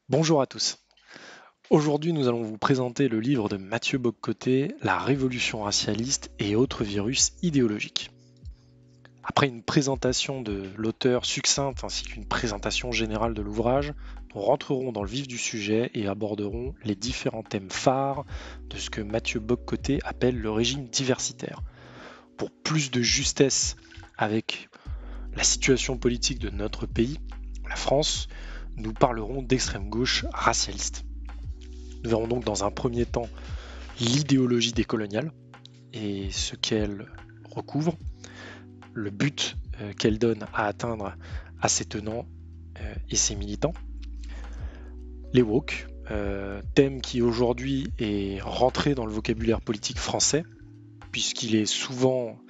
Bonjour à tous. Aujourd'hui, nous allons vous présenter le livre de Mathieu Bock-Côté, La Révolution racialiste et autres virus idéologiques. Après une présentation de l'auteur succincte ainsi qu'une présentation générale de l'ouvrage, nous rentrerons dans le vif du sujet et aborderons les différents thèmes phares de ce que Mathieu Bock-Côté appelle le régime diversitaire. Pour plus de justesse avec la situation politique de notre pays, la France, nous parlerons d'extrême gauche racialiste. Nous verrons donc dans un premier temps l'idéologie décoloniale et ce qu'elle recouvre, le but qu'elle donne à atteindre à ses tenants et ses militants. Les woke, thème qui aujourd'hui est rentré dans le vocabulaire politique français, puisqu'il est souvent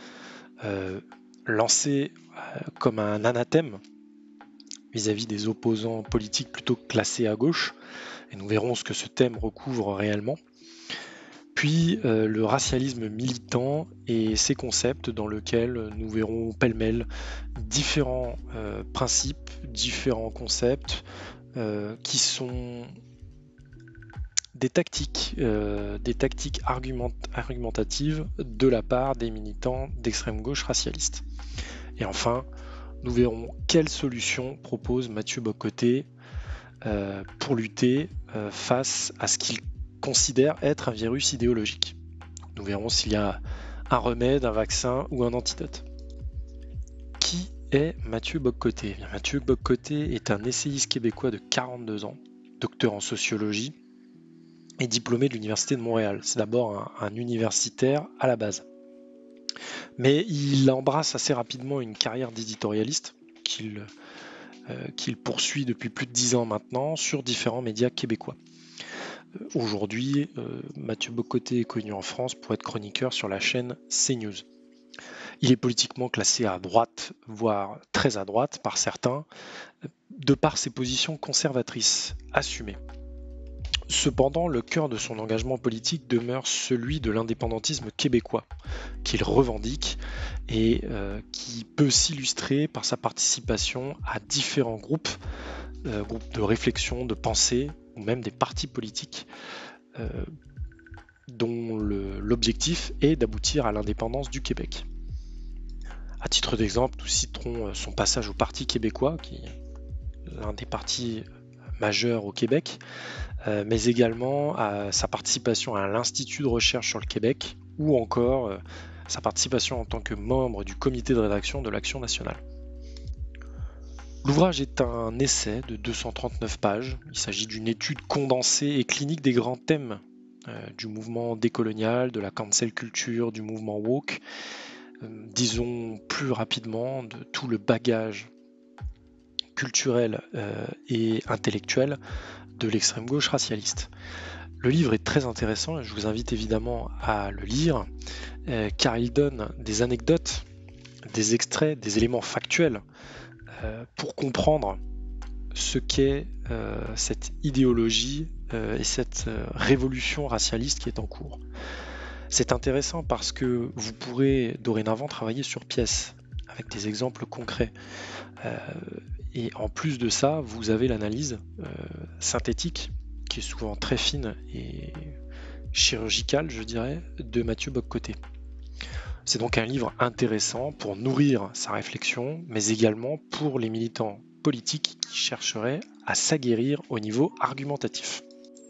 lancé comme un anathème vis-à-vis des opposants politiques plutôt classés à gauche, et nous verrons ce que ce thème recouvre réellement. Puis le racialisme militant et ses concepts dans lesquels nous verrons pêle-mêle différents principes, différents concepts qui sont des tactiques argumentatives de la part des militants d'extrême gauche racialiste. Et enfin, nous verrons quelles solutions propose Mathieu Bock-Côté pour lutter face à ce qu'il considère être un virus idéologique. Nous verrons s'il y a un remède, un vaccin ou un antidote. Qui est Mathieu Bock-Côté ? Mathieu Bock-Côté est un essayiste québécois de 42 ans, docteur en sociologie et diplômé de l'Université de Montréal. C'est d'abord un universitaire à la base. Mais il embrasse assez rapidement une carrière d'éditorialiste qu'il poursuit depuis plus de 10 ans maintenant sur différents médias québécois. Aujourd'hui, Mathieu Bock-Côté est connu en France pour être chroniqueur sur la chaîne CNews. Il est politiquement classé à droite, voire très à droite par certains, de par ses positions conservatrices assumées. Cependant, le cœur de son engagement politique demeure celui de l'indépendantisme québécois, qu'il revendique et qui peut s'illustrer par sa participation à différents groupes de réflexion, de pensée, ou même des partis politiques dont l'objectif est d'aboutir à l'indépendance du Québec. À titre d'exemple, nous citerons son passage au Parti québécois, qui est l'un des partis majeurs au Québec, mais également à sa participation à l'Institut de recherche sur le Québec, ou encore sa participation en tant que membre du comité de rédaction de l'Action nationale. L'ouvrage est un essai de 239 pages. Il s'agit d'une étude condensée et clinique des grands thèmes du mouvement décolonial, de la cancel culture, du mouvement woke, disons plus rapidement de tout le bagage culturel et intellectuel de l'extrême gauche racialiste. Le livre est très intéressant et je vous invite évidemment à le lire car il donne des anecdotes, des extraits, des éléments factuels pour comprendre ce qu'est cette idéologie et cette révolution racialiste qui est en cours. C'est intéressant parce que vous pourrez dorénavant travailler sur pièce avec des exemples concrets. Et en plus de ça, vous avez l'analyse synthétique qui est souvent très fine et chirurgicale, je dirais, de Mathieu Bock-Côté. C'est donc un livre intéressant pour nourrir sa réflexion, mais également pour les militants politiques qui chercheraient à s'aguerrir au niveau argumentatif.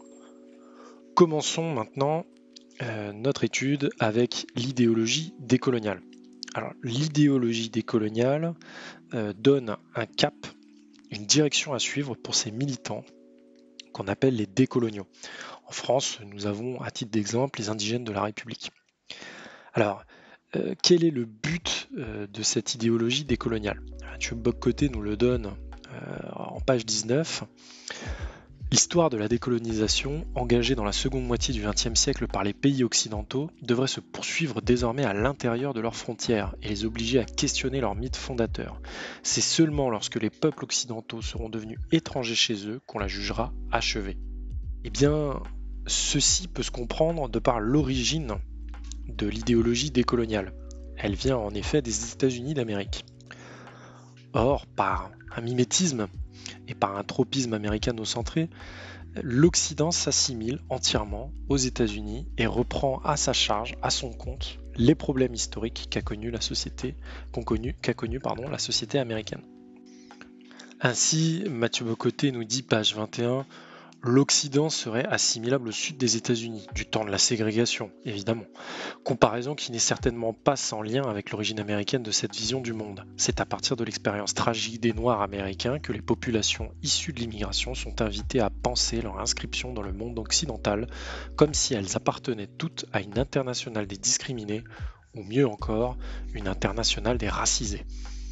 Commençons maintenant notre étude avec l'idéologie décoloniale. Alors, l'idéologie décoloniale donne un cap, une direction à suivre pour ces militants qu'on appelle les décoloniaux. En France, nous avons à titre d'exemple les indigènes de la République. Alors, quel est le but de cette idéologie décoloniale ? Mathieu Bock-Côté nous le donne en page 19. L'histoire de la décolonisation, engagée dans la seconde moitié du XXe siècle par les pays occidentaux, devrait se poursuivre désormais à l'intérieur de leurs frontières et les obliger à questionner leur mythe fondateur. C'est seulement lorsque les peuples occidentaux seront devenus étrangers chez eux qu'on la jugera achevée. Eh bien, ceci peut se comprendre de par l'origine de l'idéologie décoloniale. Elle vient en effet des États-Unis d'Amérique. Or, par un mimétisme, et par un tropisme américano-centré, l'Occident s'assimile entièrement aux États-Unis et reprend à sa charge, à son compte, les problèmes historiques qu'a connu la société américaine. Ainsi, Mathieu Bocoté nous dit, page 21, l'Occident serait assimilable au sud des États-Unis, du temps de la ségrégation, évidemment. Comparaison qui n'est certainement pas sans lien avec l'origine américaine de cette vision du monde. C'est à partir de l'expérience tragique des Noirs américains que les populations issues de l'immigration sont invitées à penser leur inscription dans le monde occidental comme si elles appartenaient toutes à une internationale des discriminés, ou mieux encore, une internationale des racisés.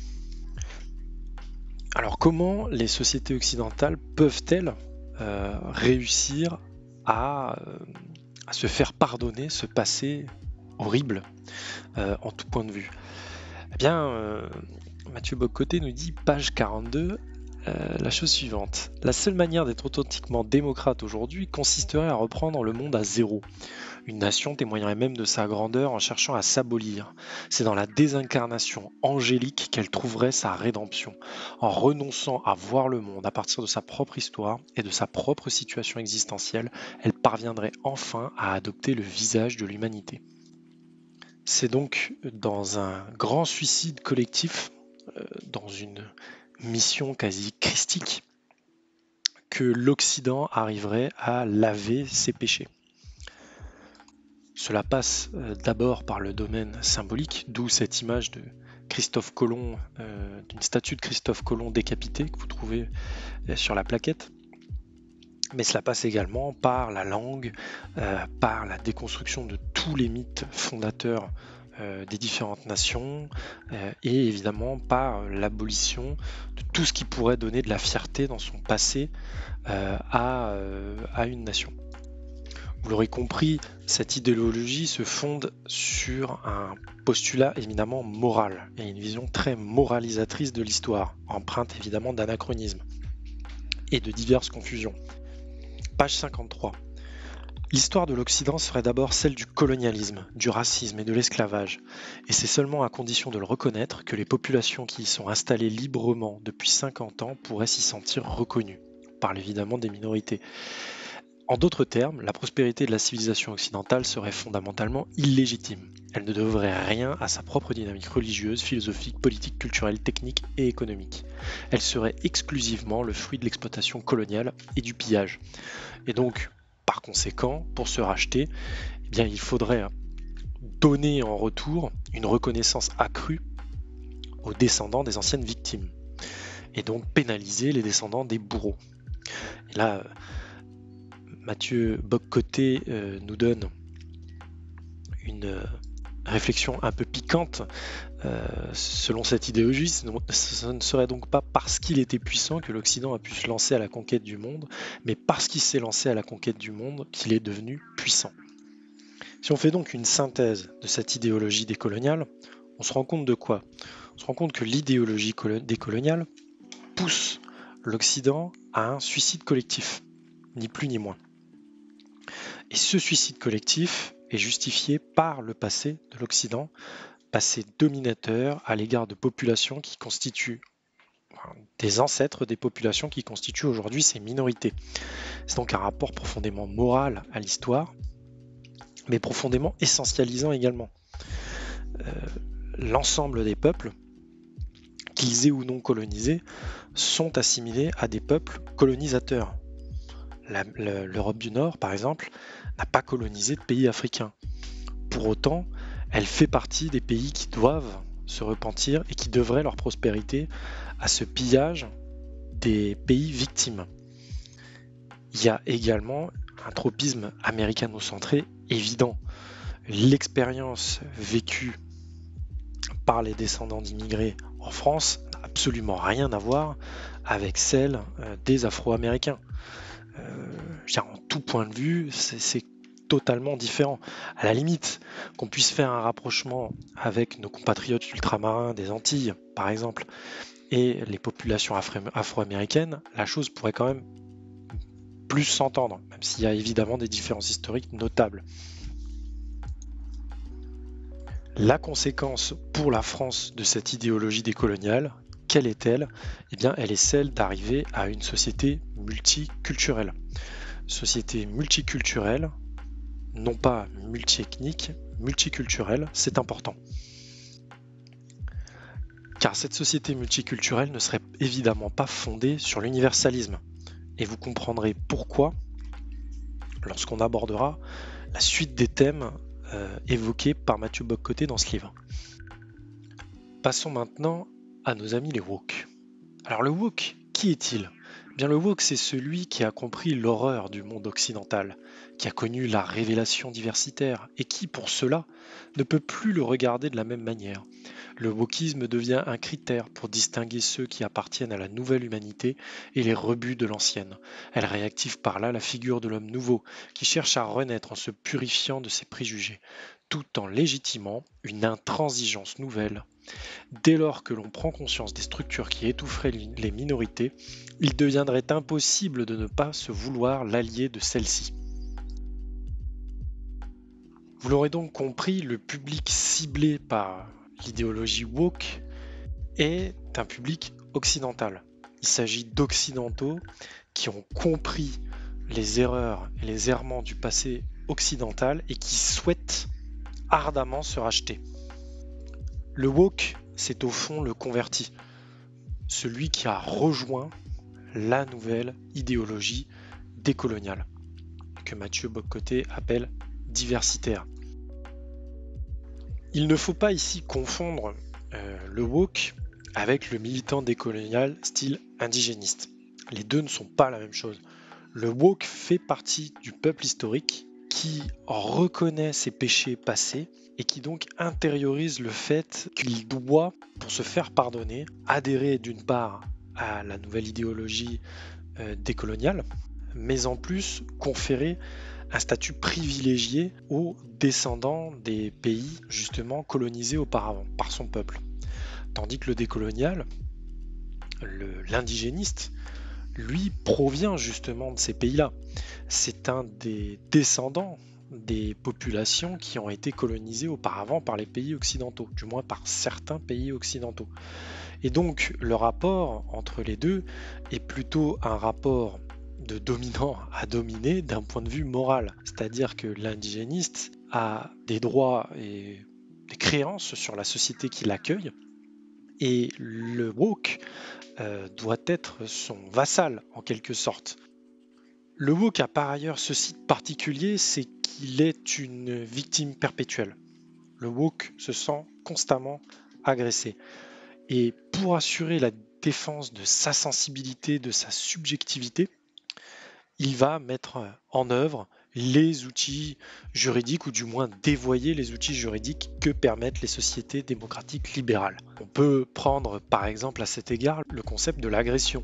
Alors comment les sociétés occidentales peuvent-elles réussir à se faire pardonner ce passé horrible en tout point de vue? Eh bien, Mathieu Bocoté nous dit, page 42, la chose suivante. La seule manière d'être authentiquement démocrate aujourd'hui consisterait à reprendre le monde à zéro. Une nation témoignerait même de sa grandeur en cherchant à s'abolir. C'est dans la désincarnation angélique qu'elle trouverait sa rédemption. En renonçant à voir le monde à partir de sa propre histoire et de sa propre situation existentielle, elle parviendrait enfin à adopter le visage de l'humanité. C'est donc dans un grand suicide collectif, dans une mission quasi christique, que l'Occident arriverait à laver ses péchés. Cela passe d'abord par le domaine symbolique, d'où cette image de Christophe Colomb, d'une statue de Christophe Colomb décapité que vous trouvez sur la plaquette. Mais cela passe également par la langue, par la déconstruction de tous les mythes fondateurs des différentes nations et évidemment par l'abolition de tout ce qui pourrait donner de la fierté dans son passé à une nation. Vous l'aurez compris, cette idéologie se fonde sur un postulat éminemment moral et une vision très moralisatrice de l'histoire, empreinte évidemment d'anachronisme et de diverses confusions. Page 53. L'histoire de l'Occident serait d'abord celle du colonialisme, du racisme et de l'esclavage, et c'est seulement à condition de le reconnaître que les populations qui y sont installées librement depuis 50 ans pourraient s'y sentir reconnues. On parle évidemment des minorités. En d'autres termes, la prospérité de la civilisation occidentale serait fondamentalement illégitime. Elle ne devrait rien à sa propre dynamique religieuse, philosophique, politique, culturelle, technique et économique. Elle serait exclusivement le fruit de l'exploitation coloniale et du pillage. Et donc, par conséquent, pour se racheter, eh bien, il faudrait donner en retour une reconnaissance accrue aux descendants des anciennes victimes. Et donc pénaliser les descendants des bourreaux. Et là, Mathieu Bocoté nous donne une réflexion un peu piquante. Selon cette idéologie, ce ne serait donc pas parce qu'il était puissant que l'Occident a pu se lancer à la conquête du monde, mais parce qu'il s'est lancé à la conquête du monde qu'il est devenu puissant. Si on fait donc une synthèse de cette idéologie décoloniale, on se rend compte de quoi? On se rend compte que l'idéologie décoloniale pousse l'Occident à un suicide collectif, ni plus ni moins. Et ce suicide collectif est justifié par le passé de l'Occident, passé dominateur à l'égard de populations qui constituent des ancêtres des populations qui constituent aujourd'hui ces minorités. C'est donc un rapport profondément moral à l'histoire, mais profondément essentialisant également. L'ensemble des peuples, qu'ils aient ou non colonisés, sont assimilés à des peuples colonisateurs. L'Europe du Nord, par exemple, n'a pas colonisé de pays africains. Pour autant, elle fait partie des pays qui doivent se repentir et qui devraient leur prospérité à ce pillage des pays victimes. Il y a également un tropisme américano-centré évident. L'expérience vécue par les descendants d'immigrés en France n'a absolument rien à voir avec celle des Afro-Américains. En tout point de vue, c'est totalement différent. À la limite, qu'on puisse faire un rapprochement avec nos compatriotes ultramarins des Antilles, par exemple, et les populations afro-américaines, la chose pourrait quand même plus s'entendre, même s'il y a évidemment des différences historiques notables. La conséquence pour la France de cette idéologie décoloniale, quelle est-elle? Eh bien, elle est celle d'arriver à une société multiculturelle. Société multiculturelle, non pas multiethnique, multiculturelle, c'est important. Car cette société multiculturelle ne serait évidemment pas fondée sur l'universalisme. Et vous comprendrez pourquoi lorsqu'on abordera la suite des thèmes évoqués par Mathieu Bock-Côté dans ce livre. Passons maintenant à nos amis les woke. Alors le woke, qui est-il? Eh bien, le woke, c'est celui qui a compris l'horreur du monde occidental, qui a connu la révélation diversitaire et qui, pour cela, ne peut plus le regarder de la même manière. Le wokisme devient un critère pour distinguer ceux qui appartiennent à la nouvelle humanité et les rebuts de l'ancienne. Elle réactive par là la figure de l'homme nouveau, qui cherche à renaître en se purifiant de ses préjugés, tout en légitimant une intransigeance nouvelle. Dès lors que l'on prend conscience des structures qui étoufferaient les minorités, il deviendrait impossible de ne pas se vouloir l'allié de celles-ci. Vous l'aurez donc compris, le public ciblé par l'idéologie woke est un public occidental. Il s'agit d'occidentaux qui ont compris les erreurs et les errements du passé occidental et qui souhaitent ardemment se racheter. Le woke, c'est au fond le converti, celui qui a rejoint la nouvelle idéologie décoloniale, que Mathieu Bock-Côté appelle diversitaire. Il ne faut pas ici confondre le woke avec le militant décolonial style indigéniste. Les deux ne sont pas la même chose. Le woke fait partie du peuple historique qui reconnaît ses péchés passés et qui donc intériorise le fait qu'il doit, pour se faire pardonner, adhérer d'une part à la nouvelle idéologie décoloniale, mais en plus conférer un statut privilégié aux descendants des pays justement colonisés auparavant par son peuple. Tandis que le décolonial, l'indigéniste, lui provient justement de ces pays-là. C'est un des descendants des populations qui ont été colonisées auparavant par les pays occidentaux, du moins par certains pays occidentaux. Et donc le rapport entre les deux est plutôt un rapport de dominant à dominé d'un point de vue moral. C'est-à-dire que l'indigéniste a des droits et des créances sur la société qui l'accueille, et le woke doit être son vassal en quelque sorte. Le woke a par ailleurs ceci de particulier, c'est qu'il est une victime perpétuelle. Le woke se sent constamment agressé. Et pour assurer la défense de sa sensibilité, de sa subjectivité, il va mettre en œuvre les outils juridiques, ou du moins dévoyer les outils juridiques que permettent les sociétés démocratiques libérales. On peut prendre par exemple à cet égard le concept de l'agression.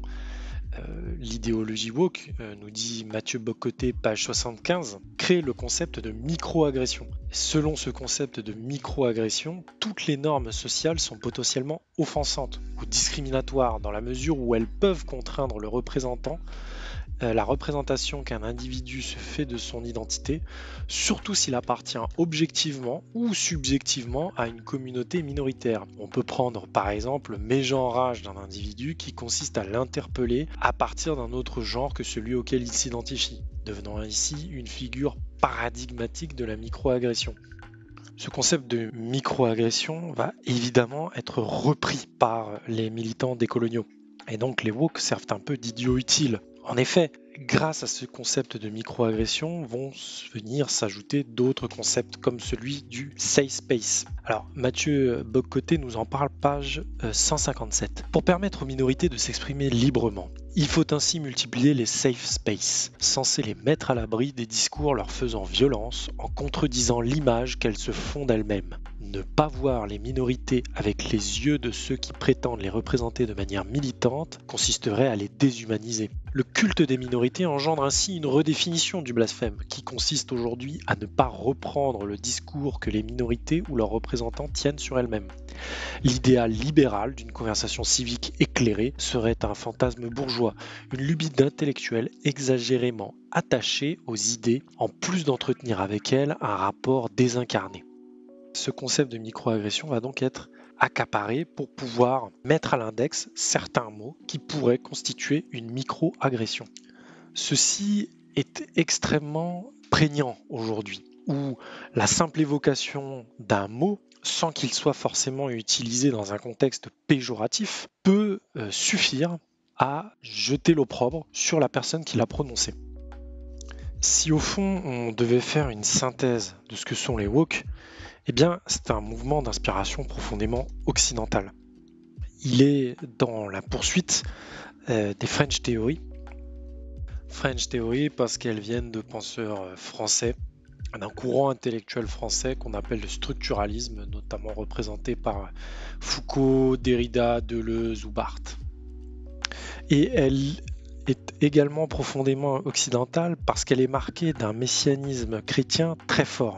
L'idéologie woke, nous dit Mathieu Bock-Côté, page 75, crée le concept de micro-agression. Selon ce concept de micro-agression, toutes les normes sociales sont potentiellement offensantes ou discriminatoires dans la mesure où elles peuvent contraindre le représentant la représentation qu'un individu se fait de son identité, surtout s'il appartient objectivement ou subjectivement à une communauté minoritaire. On peut prendre par exemple le mégenrage d'un individu qui consiste à l'interpeller à partir d'un autre genre que celui auquel il s'identifie, devenant ainsi une figure paradigmatique de la microagression. Ce concept de microagression va évidemment être repris par les militants décoloniaux. Et donc les woke servent un peu d'idiots utiles. En effet, grâce à ce concept de microagression vont venir s'ajouter d'autres concepts comme celui du safe space. Alors Mathieu Bock-Côté nous en parle page 157. Pour permettre aux minorités de s'exprimer librement, il faut ainsi multiplier les safe spaces, censés les mettre à l'abri des discours leur faisant violence en contredisant l'image qu'elles se font d'elles-mêmes. Ne pas voir les minorités avec les yeux de ceux qui prétendent les représenter de manière militante consisterait à les déshumaniser. Le culte des minorités engendre ainsi une redéfinition du blasphème, qui consiste aujourd'hui à ne pas reprendre le discours que les minorités ou leurs représentants tiennent sur elles-mêmes. L'idéal libéral d'une conversation civique éclairée serait un fantasme bourgeois, une lubie d'intellectuels exagérément attachés aux idées, en plus d'entretenir avec elles un rapport désincarné. Ce concept de microagression va donc être accaparer pour pouvoir mettre à l'index certains mots qui pourraient constituer une micro-agression. Ceci est extrêmement prégnant aujourd'hui, où la simple évocation d'un mot, sans qu'il soit forcément utilisé dans un contexte péjoratif, peut suffire à jeter l'opprobre sur la personne qui l'a prononcé. Si au fond on devait faire une synthèse de ce que sont les woke, eh bien c'est un mouvement d'inspiration profondément occidental. Il est dans la poursuite des French Theory. French Theory parce qu'elles viennent de penseurs français, d'un courant intellectuel français qu'on appelle le structuralisme, notamment représenté par Foucault, Derrida, Deleuze ou Barthes. Et elle est également profondément occidentale parce qu'elle est marquée d'un messianisme chrétien très fort.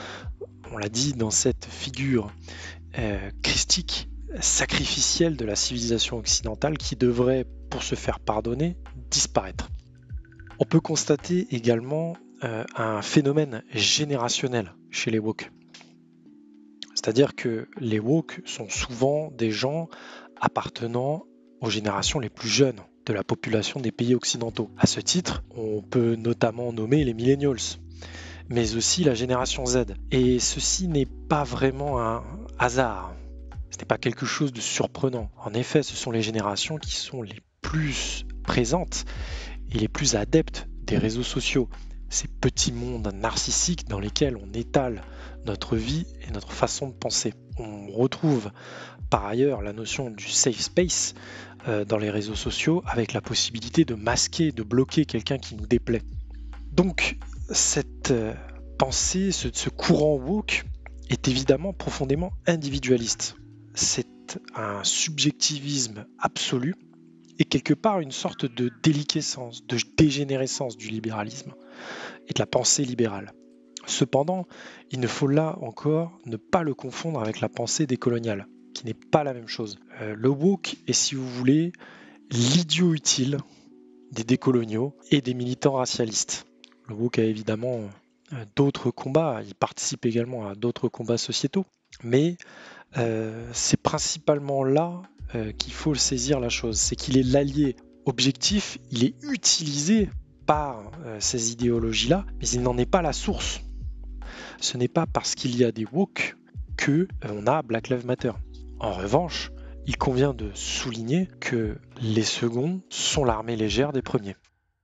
On l'a dit dans cette figure christique, sacrificielle de la civilisation occidentale qui devrait, pour se faire pardonner, disparaître. On peut constater également un phénomène générationnel chez les woke. C'est-à-dire que les woke sont souvent des gens appartenant aux générations les plus jeunes de la population des pays occidentaux. À ce titre, on peut notamment nommer les millennials, mais aussi la génération Z. Et ceci n'est pas vraiment un hasard. Ce n'est pas quelque chose de surprenant. En effet, ce sont les générations qui sont les plus présentes et les plus adeptes des réseaux sociaux, ces petits mondes narcissiques dans lesquels on étale notre vie et notre façon de penser. On retrouve par ailleurs la notion du safe space dans les réseaux sociaux avec la possibilité de masquer, de bloquer quelqu'un qui nous déplaît. Donc cette pensée, ce courant woke est évidemment profondément individualiste. C'est un subjectivisme absolu et quelque part une sorte de déliquescence, de dégénérescence du libéralisme et de la pensée libérale. Cependant, il ne faut là encore ne pas le confondre avec la pensée décoloniale, qui n'est pas la même chose. Le woke est, si vous voulez, l'idiot utile des décoloniaux et des militants racialistes. Le woke a évidemment d'autres combats, il participe également à d'autres combats sociétaux, mais c'est principalement là qu'il faut saisir la chose, c'est qu'il est l'allié objectif, il est utilisé par ces idéologies-là, mais il n'en est pas la source. Ce n'est pas parce qu'il y a des woke que on a Black Lives Matter. En revanche, il convient de souligner que les seconds sont l'armée légère des premiers.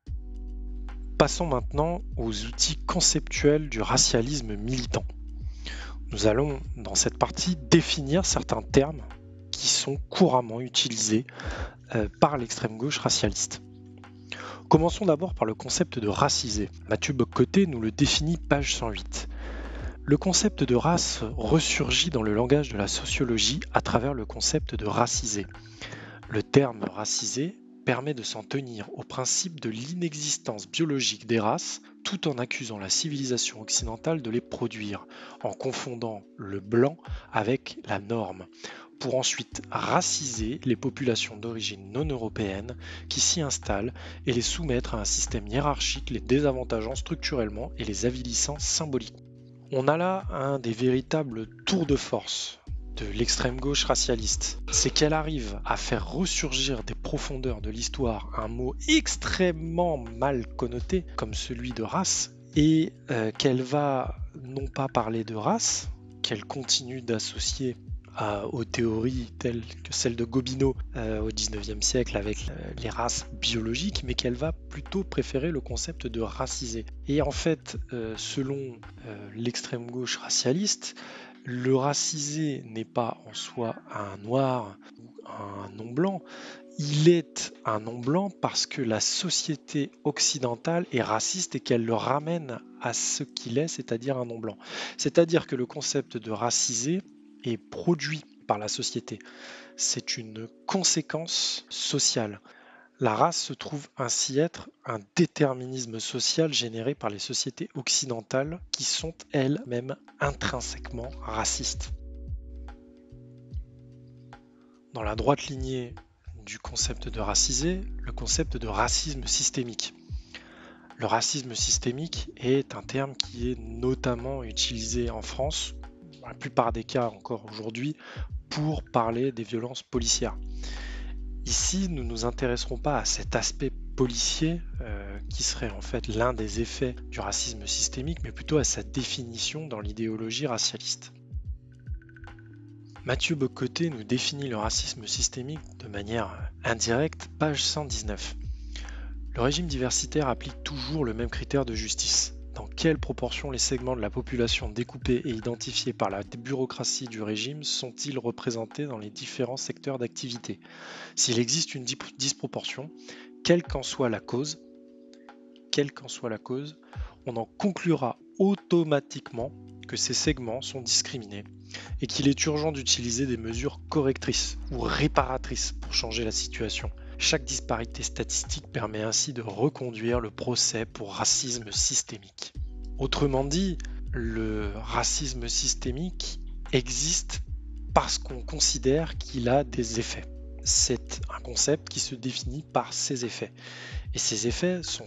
Passons maintenant aux outils conceptuels du racialisme militant. Nous allons, dans cette partie, définir certains termes qui sont couramment utilisés par l'extrême gauche racialiste. Commençons d'abord par le concept de racisé. Mathieu Bock-Côté nous le définit page 108. Le concept de race ressurgit dans le langage de la sociologie à travers le concept de racisé. Le terme racisé permet de s'en tenir au principe de l'inexistence biologique des races tout en accusant la civilisation occidentale de les produire, en confondant le blanc avec la norme, pour ensuite raciser les populations d'origine non européenne qui s'y installent et les soumettre à un système hiérarchique les désavantageant structurellement et les avilissant symboliquement. On a là un des véritables tours de force de l'extrême gauche racialiste, c'est qu'elle arrive à faire ressurgir des profondeurs de l'histoire un mot extrêmement mal connoté comme celui de race et qu'elle va non pas parler de race, qu'elle continue d'associer aux théories telles que celle de Gobineau au XIXe siècle avec les races biologiques, mais qu'elle va plutôt préférer le concept de racisé. Et en fait, selon l'extrême gauche racialiste, le racisé n'est pas en soi un noir ou un non-blanc, il est un non-blanc parce que la société occidentale est raciste et qu'elle le ramène à ce qu'il est, c'est-à-dire un non-blanc. C'est-à-dire que le concept de racisé est produit par la société. C'est une conséquence sociale. La race se trouve ainsi être un déterminisme social généré par les sociétés occidentales qui sont elles-mêmes intrinsèquement racistes. Dans la droite lignée du concept de racisé, le concept de racisme systémique. Le racisme systémique est un terme qui est notamment utilisé en France, dans la plupart des cas encore aujourd'hui, pour parler des violences policières. Ici, nous ne nous intéresserons pas à cet aspect policier qui serait en fait l'un des effets du racisme systémique, mais plutôt à sa définition dans l'idéologie racialiste. Mathieu Bock-Côté nous définit le racisme systémique de manière indirecte, page 119. Le régime diversitaire applique toujours le même critère de justice. Dans quelle proportion les segments de la population découpés et identifiés par la bureaucratie du régime sont-ils représentés dans les différents secteurs d'activité? S'il existe une disproportion, quelle qu'en soit la cause, on en conclura automatiquement que ces segments sont discriminés et qu'il est urgent d'utiliser des mesures correctrices ou réparatrices pour changer la situation. Chaque disparité statistique permet ainsi de reconduire le procès pour racisme systémique. Autrement dit, le racisme systémique existe parce qu'on considère qu'il a des effets. C'est un concept qui se définit par ses effets. Et ces effets sont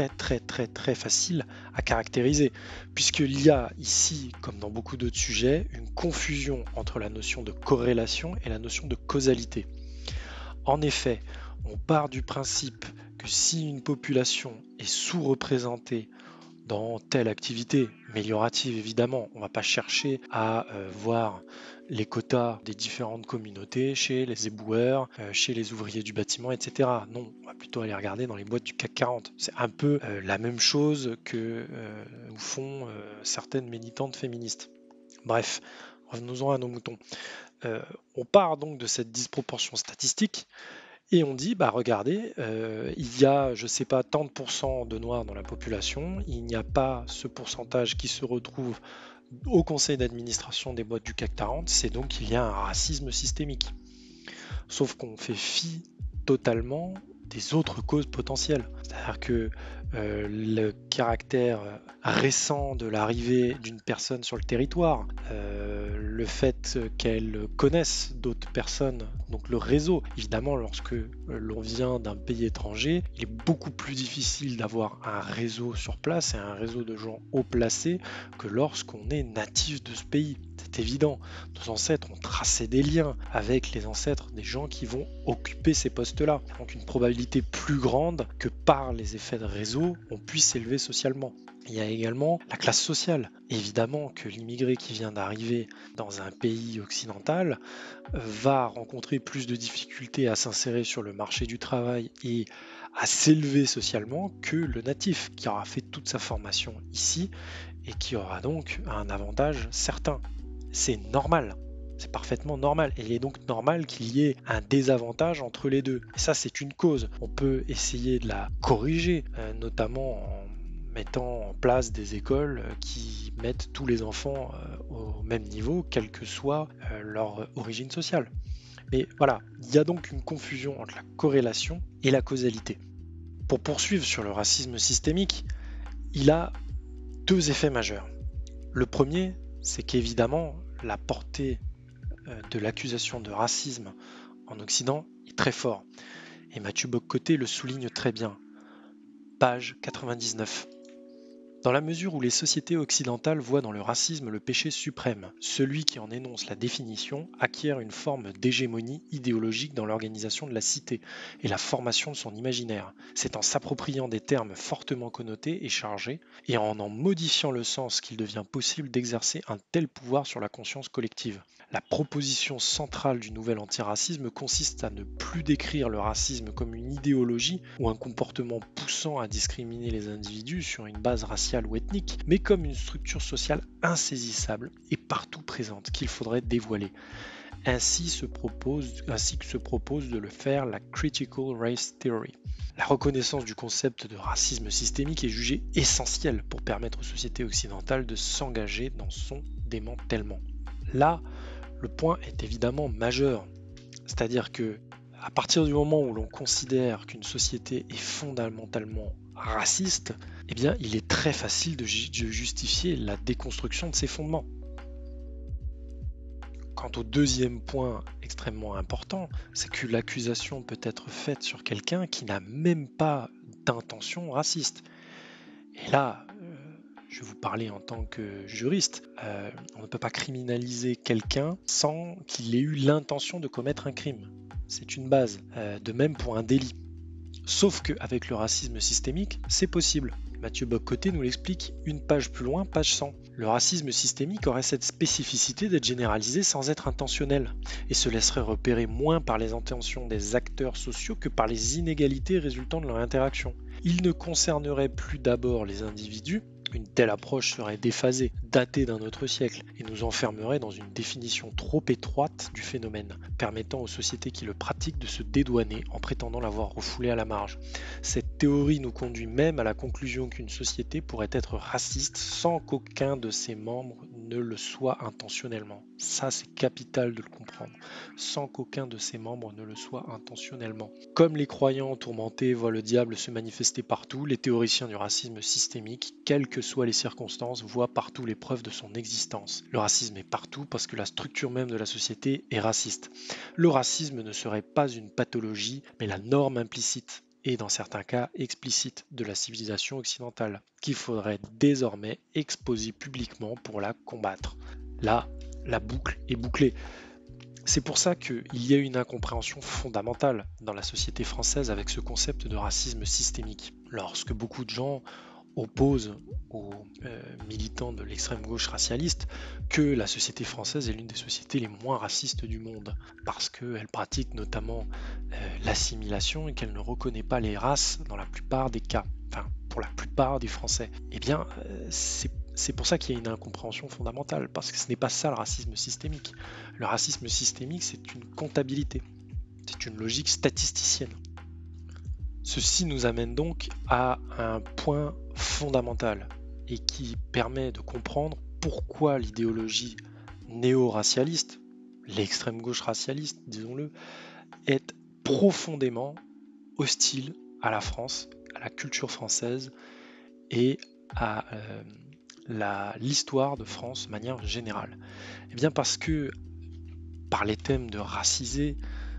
très faciles à caractériser, puisqu'il y a ici, comme dans beaucoup d'autres sujets, une confusion entre la notion de corrélation et la notion de causalité. En effet, on part du principe que si une population est sous-représentée dans telle activité, améliorative évidemment, on ne va pas chercher à voir les quotas des différentes communautés chez les éboueurs, chez les ouvriers du bâtiment, etc. Non, on va plutôt aller regarder dans les boîtes du CAC 40. C'est un peu la même chose que font certaines militantes féministes. Bref, revenons-en à nos moutons. On part donc de cette disproportion statistique et on dit, bah regardez, il y a, je sais pas, tant de pourcents de noirs dans la population, il n'y a pas ce pourcentage qui se retrouve au conseil d'administration des boîtes du CAC 40, c'est donc qu'il y a un racisme systémique. Sauf qu'on fait fi totalement des autres causes potentielles. C'est-à-dire que le caractère récent de l'arrivée d'une personne sur le territoire, le fait qu'elle connaisse d'autres personnes, donc le réseau. Évidemment, lorsque l'on vient d'un pays étranger, il est beaucoup plus difficile d'avoir un réseau sur place et un réseau de gens haut placés que lorsqu'on est natif de ce pays. C'est évident. Nos ancêtres ont tracé des liens avec les ancêtres des gens qui vont occuper ces postes-là. Donc une probabilité plus grande que par les effets de réseau, on puisse s'élever socialement. Il y a également la classe sociale. Évidemment que l'immigré qui vient d'arriver dans un pays occidental va rencontrer plus de difficultés à s'insérer sur le marché du travail et à s'élever socialement que le natif qui aura fait toute sa formation ici et qui aura donc un avantage certain. C'est normal. C'est parfaitement normal. Et il est donc normal qu'il y ait un désavantage entre les deux. Et ça, c'est une cause. On peut essayer de la corriger, notamment en mettant en place des écoles qui mettent tous les enfants au même niveau, quelle que soit leur origine sociale. Mais voilà, il y a donc une confusion entre la corrélation et la causalité. Pour poursuivre sur le racisme systémique, il a deux effets majeurs. Le premier, c'est qu'évidemment, la portée de l'accusation de racisme en Occident est très fort. Et Mathieu Bock-Côté le souligne très bien. Page 99. Dans la mesure où les sociétés occidentales voient dans le racisme le péché suprême, celui qui en énonce la définition acquiert une forme d'hégémonie idéologique dans l'organisation de la cité et la formation de son imaginaire. C'est en s'appropriant des termes fortement connotés et chargés, et en modifiant le sens qu'il devient possible d'exercer un tel pouvoir sur la conscience collective. La proposition centrale du nouvel antiracisme consiste à ne plus décrire le racisme comme une idéologie ou un comportement poussant à discriminer les individus sur une base raciale ou ethnique, mais comme une structure sociale insaisissable et partout présente qu'il faudrait dévoiler. Ainsi que se propose de le faire la Critical Race Theory. La reconnaissance du concept de racisme systémique est jugée essentielle pour permettre aux sociétés occidentales de s'engager dans son démantèlement. Là, le point est évidemment majeur, c'est-à-dire que à partir du moment où l'on considère qu'une société est fondamentalement raciste, eh bien, il est très facile de justifier la déconstruction de ses fondements. Quant au deuxième point extrêmement important, c'est que l'accusation peut être faite sur quelqu'un qui n'a même pas d'intention raciste. Et là, je vais vous parler en tant que juriste, on ne peut pas criminaliser quelqu'un sans qu'il ait eu l'intention de commettre un crime. C'est une base. De même pour un délit. Sauf qu'avec le racisme systémique, c'est possible. Mathieu Bock-Côté nous l'explique une page plus loin, page 100. Le racisme systémique aurait cette spécificité d'être généralisé sans être intentionnel, et se laisserait repérer moins par les intentions des acteurs sociaux que par les inégalités résultant de leur interaction. Il ne concernerait plus d'abord les individus. Une telle approche serait déphasée, datée d'un autre siècle, et nous enfermerait dans une définition trop étroite du phénomène, permettant aux sociétés qui le pratiquent de se dédouaner en prétendant l'avoir refoulé à la marge. Cette théorie nous conduit même à la conclusion qu'une société pourrait être raciste sans qu'aucun de ses membres ne le soit intentionnellement. Ça, c'est capital de le comprendre. Sans qu'aucun de ses membres ne le soit intentionnellement. Comme les croyants tourmentés voient le diable se manifester partout, les théoriciens du racisme systémique, quelles que soient les circonstances, voient partout les preuves de son existence. Le racisme est partout parce que la structure même de la société est raciste. Le racisme ne serait pas une pathologie, mais la norme implicite et dans certains cas explicite de la civilisation occidentale, qu'il faudrait désormais exposer publiquement pour la combattre. Là, la boucle est bouclée. C'est pour ça qu'il y a une incompréhension fondamentale dans la société française avec ce concept de racisme systémique. Lorsque beaucoup de gens opposent aux militants de l'extrême gauche racialiste que la société française est l'une des sociétés les moins racistes du monde, parce qu'elle pratique notamment l'assimilation et qu'elle ne reconnaît pas les races dans la plupart des cas, enfin pour la plupart des Français. Eh bien, c'est pour ça qu'il y a une incompréhension fondamentale, parce que ce n'est pas ça le racisme systémique. Le racisme systémique, c'est une comptabilité, c'est une logique statisticienne. Ceci nous amène donc à un point fondamental et qui permet de comprendre pourquoi l'idéologie néo-racialiste, l'extrême gauche racialiste, disons-le, est profondément hostile à la France, à la culture française et à l'histoire de France de manière générale. Eh bien parce que par les thèmes de racisé,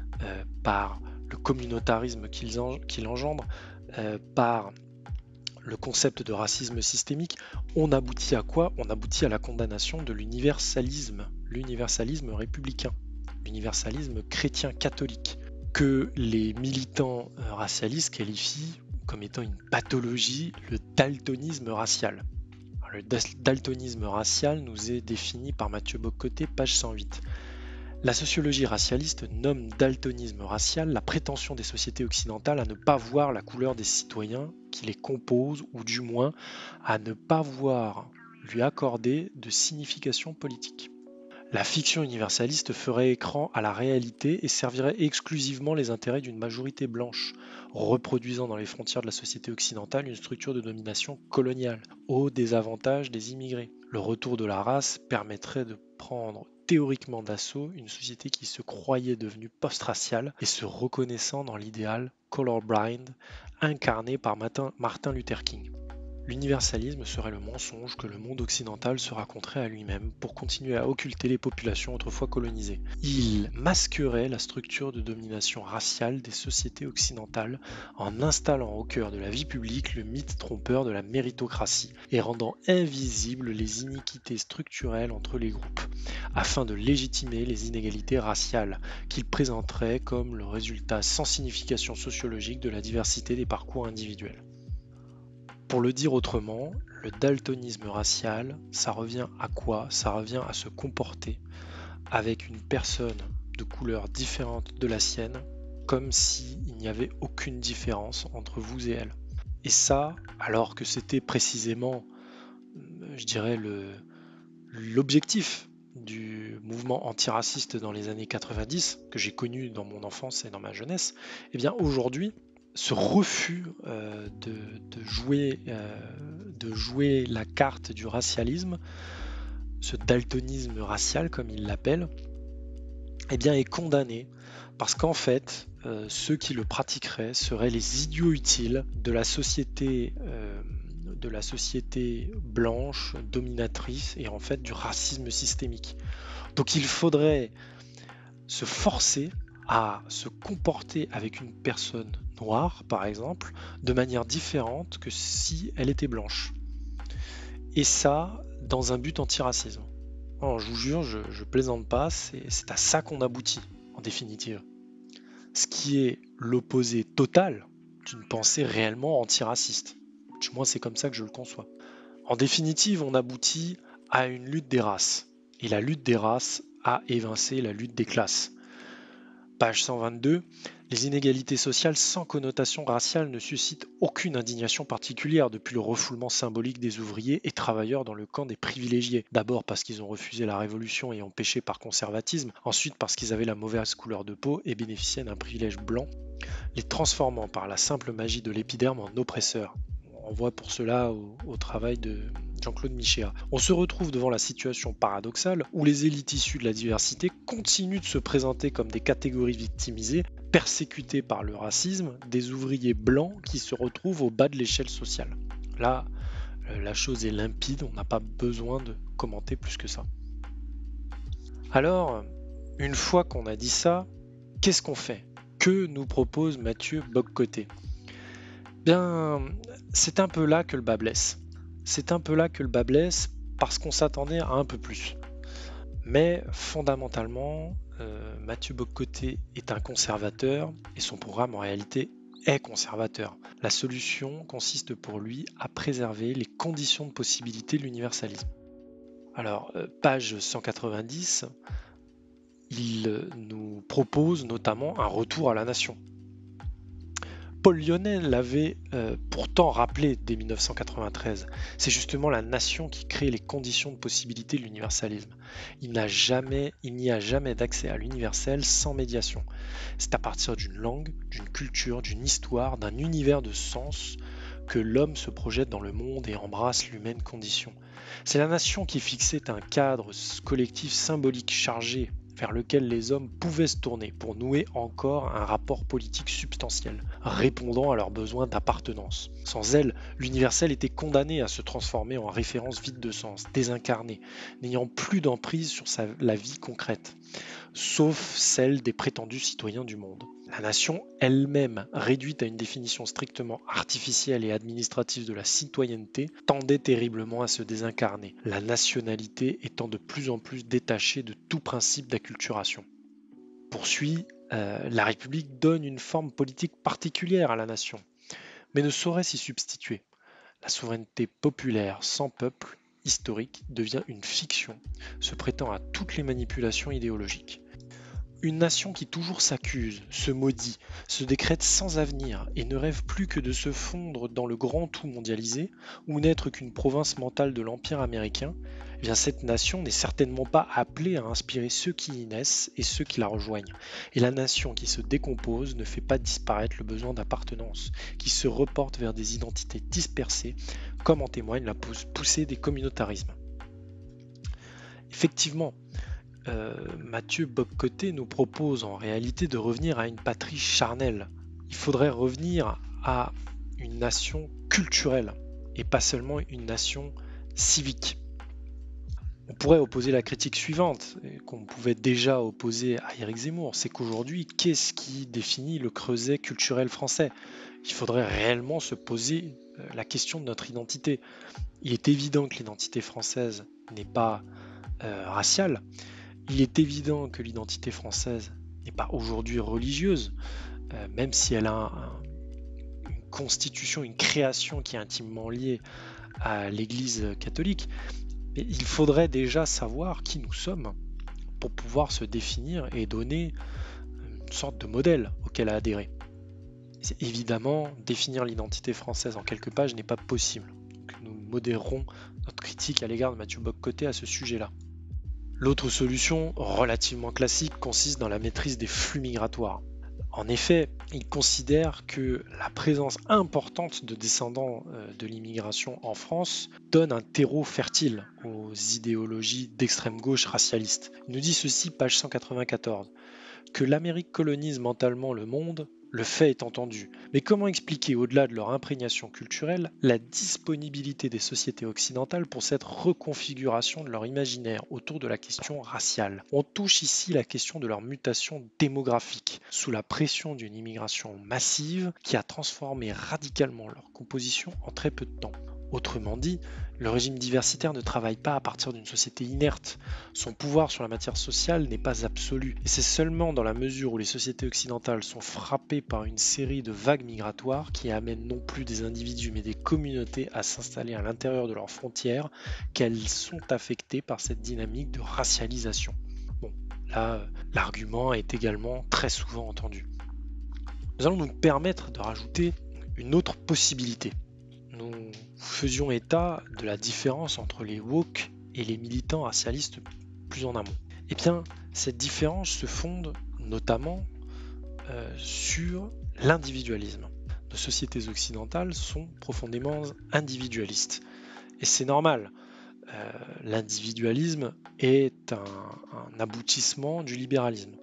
par le communautarisme qu'il engendre, par le concept de racisme systémique, on aboutit à quoi? On aboutit à la condamnation de l'universalisme républicain, l'universalisme chrétien-catholique, que les militants racialistes qualifient comme étant une pathologie, le daltonisme racial. Alors, le daltonisme racial nous est défini par Mathieu Bock-Côté, page 108. La sociologie racialiste nomme daltonisme racial la prétention des sociétés occidentales à ne pas voir la couleur des citoyens qui les composent, ou du moins à ne pas voir lui accorder de signification politique. La fiction universaliste ferait écran à la réalité et servirait exclusivement les intérêts d'une majorité blanche, reproduisant dans les frontières de la société occidentale une structure de domination coloniale, au désavantage des immigrés. Le retour de la race permettrait de prendre théoriquement d'assaut une société qui se croyait devenue post-raciale et se reconnaissant dans l'idéal colorblind incarné par Martin Luther King. L'universalisme serait le mensonge que le monde occidental se raconterait à lui-même pour continuer à occulter les populations autrefois colonisées. Il masquerait la structure de domination raciale des sociétés occidentales en installant au cœur de la vie publique le mythe trompeur de la méritocratie et rendant invisibles les iniquités structurelles entre les groupes, afin de légitimer les inégalités raciales qu'il présenterait comme le résultat sans signification sociologique de la diversité des parcours individuels. Pour le dire autrement, le daltonisme racial, ça revient à quoi? Ça revient à se comporter avec une personne de couleur différente de la sienne, comme s'il n'y avait aucune différence entre vous et elle. Et ça, alors que c'était précisément, je dirais, l'objectif du mouvement antiraciste dans les années 90, que j'ai connu dans mon enfance et dans ma jeunesse, eh bien aujourd'hui, ce refus de jouer la carte du racialisme, ce daltonisme racial comme il l'appelle, eh bien est condamné parce qu'en fait, ceux qui le pratiqueraient seraient les idiots utiles de la société blanche, dominatrice et en fait du racisme systémique. Donc il faudrait se forcer à se comporter avec une personne noire, par exemple, de manière différente que si elle était blanche. et ça dans un but antiracisme. Non, je vous jure, je plaisante pas, c'est à ça qu'on aboutit, en définitive. Ce qui est l'opposé total d'une pensée réellement antiraciste. Du moins, c'est comme ça que je le conçois. En définitive, on aboutit à une lutte des races. Et la lutte des races a évincé la lutte des classes. Page 122, les inégalités sociales sans connotation raciale ne suscitent aucune indignation particulière depuis le refoulement symbolique des ouvriers et travailleurs dans le camp des privilégiés. D'abord parce qu'ils ont refusé la révolution et ont péché par conservatisme, ensuite parce qu'ils avaient la mauvaise couleur de peau et bénéficiaient d'un privilège blanc, les transformant par la simple magie de l'épiderme en oppresseurs. On voit pour cela au travail de Jean-Claude Michéa. On se retrouve devant la situation paradoxale où les élites issues de la diversité continuent de se présenter comme des catégories victimisées, persécutées par le racisme, des ouvriers blancs qui se retrouvent au bas de l'échelle sociale. Là, la chose est limpide, on n'a pas besoin de commenter plus que ça. Alors, une fois qu'on a dit ça, qu'est-ce qu'on fait? Que nous propose Mathieu Bock-Côté? Bien, c'est un peu là que le bas blesse. C'est un peu là que le bas blesse parce qu'on s'attendait à un peu plus. Mais fondamentalement, Mathieu Bock-Côté est un conservateur et son programme en réalité est conservateur. La solution consiste pour lui à préserver les conditions de possibilité de l'universalisme. Alors, page 190, il nous propose notamment un retour à la nation. Paul Lyonnais l'avait pourtant rappelé dès 1993. C'est justement la nation qui crée les conditions de possibilité de l'universalisme. Il n'y a jamais d'accès à l'universel sans médiation. C'est à partir d'une langue, d'une culture, d'une histoire, d'un univers de sens que l'homme se projette dans le monde et embrasse l'humaine condition. C'est la nation qui fixait un cadre collectif symbolique chargé vers lequel les hommes pouvaient se tourner pour nouer encore un rapport politique substantiel, répondant à leurs besoins d'appartenance. Sans elle, l'universel était condamné à se transformer en référence vide de sens, désincarnée, n'ayant plus d'emprise sur la vie concrète, sauf celle des prétendus citoyens du monde. La nation elle-même, réduite à une définition strictement artificielle et administrative de la citoyenneté, tendait terriblement à se désincarner, la nationalité étant de plus en plus détachée de tout principe d'acculturation. Poursuit, la République donne une forme politique particulière à la nation, mais ne saurait s'y substituer. La souveraineté populaire sans peuple historique devient une fiction, se prêtant à toutes les manipulations idéologiques. Une nation qui toujours s'accuse, se maudit, se décrète sans avenir et ne rêve plus que de se fondre dans le grand tout mondialisé ou n'être qu'une province mentale de l'Empire américain, eh bien cette nation n'est certainement pas appelée à inspirer ceux qui y naissent et ceux qui la rejoignent. Et la nation qui se décompose ne fait pas disparaître le besoin d'appartenance, qui se reporte vers des identités dispersées, comme en témoigne la poussée des communautarismes. Effectivement, Mathieu Bock-Côté nous propose en réalité de revenir à une patrie charnelle. Il faudrait revenir à une nation culturelle et pas seulement une nation civique. On pourrait opposer la critique suivante, qu'on pouvait déjà opposer à Éric Zemmour, c'est qu'aujourd'hui, qu'est-ce qui définit le creuset culturel français? Il faudrait réellement se poser la question de notre identité. Il est évident que l'identité française n'est pas raciale. Il est évident que l'identité française n'est pas aujourd'hui religieuse, même si elle a une constitution, une création qui est intimement liée à l'Église catholique. Mais il faudrait déjà savoir qui nous sommes pour pouvoir se définir et donner une sorte de modèle auquel adhérer. Évidemment, définir l'identité française en quelques pages n'est pas possible. Donc nous modérerons notre critique à l'égard de Mathieu Bock-Côté à ce sujet-là. L'autre solution, relativement classique, consiste dans la maîtrise des flux migratoires. En effet, il considère que la présence importante de descendants de l'immigration en France donne un terreau fertile aux idéologies d'extrême gauche racialiste. Il nous dit ceci, page 194, que l'Amérique colonise mentalement le monde. Le fait est entendu, mais comment expliquer, au-delà de leur imprégnation culturelle, la disponibilité des sociétés occidentales pour cette reconfiguration de leur imaginaire autour de la question raciale? On touche ici la question de leur mutation démographique, sous la pression d'une immigration massive qui a transformé radicalement leur composition en très peu de temps. Autrement dit, le régime diversitaire ne travaille pas à partir d'une société inerte. Son pouvoir sur la matière sociale n'est pas absolu. Et c'est seulement dans la mesure où les sociétés occidentales sont frappées par une série de vagues migratoires qui amènent non plus des individus mais des communautés à s'installer à l'intérieur de leurs frontières qu'elles sont affectées par cette dynamique de racialisation. Bon, là, l'argument est également très souvent entendu. Nous allons nous permettre de rajouter une autre possibilité. Nous faisions état de la différence entre les woke et les militants racialistes plus en amont. Eh bien, cette différence se fonde notamment sur l'individualisme. Nos sociétés occidentales sont profondément individualistes. Et c'est normal. L'individualisme est un aboutissement du libéralisme.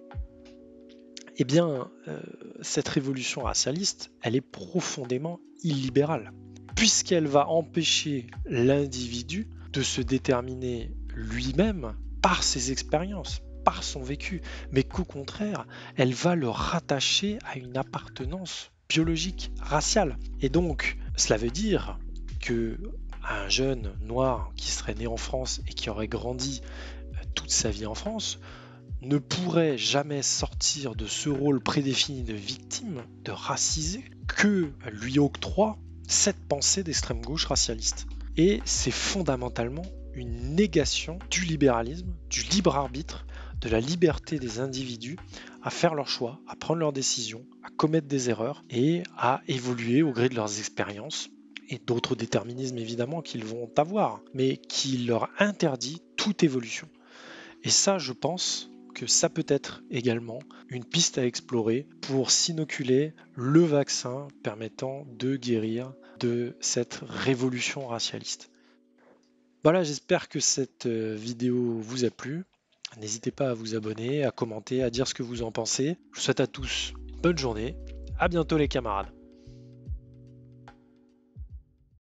Eh bien, cette révolution racialiste, elle est profondément illibérale, puisqu'elle va empêcher l'individu de se déterminer lui-même par ses expériences, par son vécu, mais qu'au contraire, elle va le rattacher à une appartenance biologique, raciale. Et donc, cela veut dire que un jeune noir qui serait né en France et qui aurait grandi toute sa vie en France ne pourrait jamais sortir de ce rôle prédéfini de victime, de racisé, que lui octroie cette pensée d'extrême gauche racialiste. Et c'est fondamentalement une négation du libéralisme, du libre arbitre, de la liberté des individus à faire leurs choix, à prendre leurs décisions, à commettre des erreurs et à évoluer au gré de leurs expériences et d'autres déterminismes évidemment qu'ils vont avoir, mais qui leur interdit toute évolution. Et ça, je pense que ça peut être également une piste à explorer pour s'inoculer le vaccin permettant de guérir de cette révolution racialiste. Voilà, j'espère que cette vidéo vous a plu. N'hésitez pas à vous abonner, à commenter, à dire ce que vous en pensez. Je vous souhaite à tous une bonne journée. À bientôt les camarades.